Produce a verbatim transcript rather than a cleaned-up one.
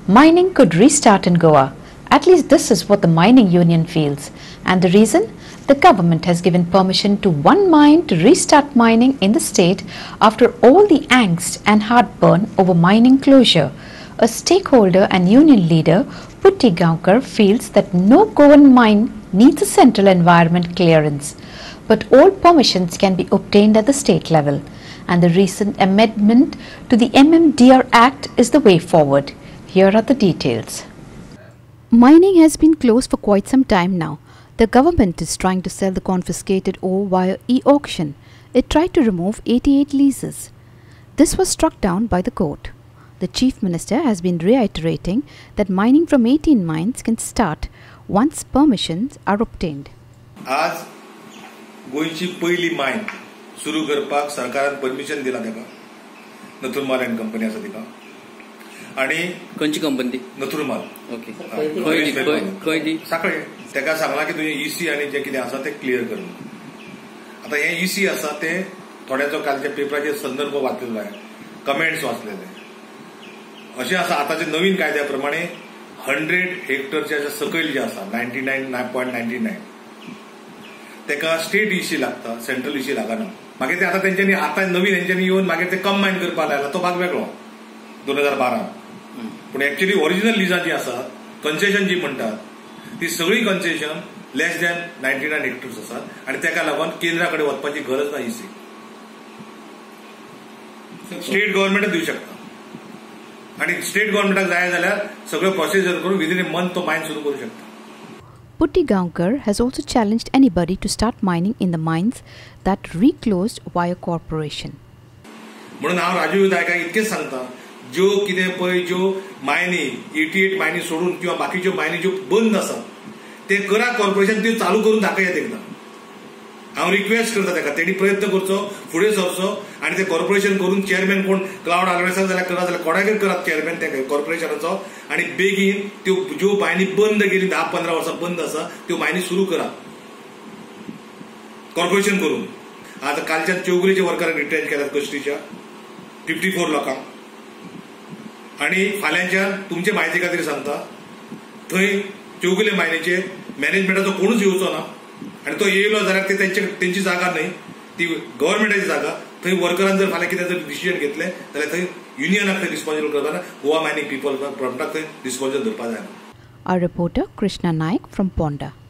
Mining could restart in Goa. At least this is what the mining union feels. And the reason? The government has given permission to one mine to restart mining in the state after all the angst and heartburn over mining closure. A stakeholder and union leader, Goa Govt, feels that no Goan mine needs a central environment clearance, but all permissions can be obtained at the state level. And the recent amendment to the M M D R Act is the way forward. Here are the details. Mining has been closed for quite some time now. The government is trying to sell the confiscated ore via e-auction. It tried to remove eighty-eight leases. This was struck down by the court. The Chief Minister has been reiterating that mining from eighteen mines can start once permissions are obtained. आज गोयची पहिली mine सुरू करपाक सरकारान permission दिला तेका नथुरमाल end company आसा तिका आणि कोणची कंपनी ती नथुरमाल ओके खंय दी खंय दी साखळे तेका सांगला की तुझे ईसी आणि जे कितें आसा ते क्लियर कर. आता हे ईसी आसा ते थोड्याचो कालच्या पेपराचेर संदर्भ वाचलेलो आहे, कमेंट्स वाचलेले. अशें आसा आतांच्या नवीन कायद्या प्रमाणे हंड्रेड हेक्टरच्या सकयल जे आसा ninety nine point ninety nine तेका स्टेट इशी लागता, सेंट्रल इशी लागना. मागीर ते आता तेंच्यांनी आता नवीन तेंच्यांनी येवन मागीर ते कंबायन करपाक लायला, तो भाग वेगळो दोन हजार बारा. पूण एक्चुअली ओरिजिनल लिजां जी आसा कन्सेशन जी म्हणटात ती सगळी concession less than ninety nine hectares आसात आणि तेका लागून केंद्रा कडेन वचपाची गरज ना. इसी स्टेट गव्हर्नमेंट दिवं शकता आणि स्टेट गव्हर्नमेंटाक जाय जाल्यार सगळं प्रोसिजर करून विदिन ए मंथ तो मायन सुरू करू शकता. Goa Govt has also challenged anybody to start mining in the mines that reclosed via corporation. म्हणून हांव राजू विधायकाक इतकेच सांगता, ज्यो कितें पळय ज्यो मायनी अठ्ठ्यासी मायनी सोडून किंवा बाकीच्यो मायनी ज्यो बंद आसात ते करा, कॉर्पोरेशन त्यो चालू करून दाखयात एकदा. हांव रिक्वेस्ट करता तेका तेणी प्रयत्न करचो, फुडें सरचो आणि ते कॉर्पोरेशन करून चेअरमॅन कोण क्लाउड ऑर्गनायझर जाल्यार करा जाल्यार कोणागेर करात चेअरमॅन त्या कॉर्पोरेशनाचो आणि बेगीन त्यो ज्यो मायनी बंद गेली धा पंदरा वर्सां बंद आसा त्यो मायनी सुरू करा कॉर्पोरेशन करून. आता कालच्या चौगुलेच्या वर्करांक रिट्रेंच केल्यात कश्टीच्या फिफ्टी फोर लोकांक आणि फाल्यांच्यान तुमचे म्हायती खातीर सांगता थंय चौगुले मायनीचेर मॅनेजमेंटाचो कोणूच येवचो ना आणि तो येयलो जाल्यार ते तेंची जागा न्हय, ती गव्हर्नमेंटाची जागा. थंय वर्करान जर फाल्यां कितें जर डिसिजन घेतले जाल्यार थंय युनियनाक थंय रिस्पॉन्सिबल करताना गोवा मायनिंग पीपल फ्रंटाक थंय रिस्पॉन्सिबल धरपा जायना. Our reporter Krishna Naik from Ponda.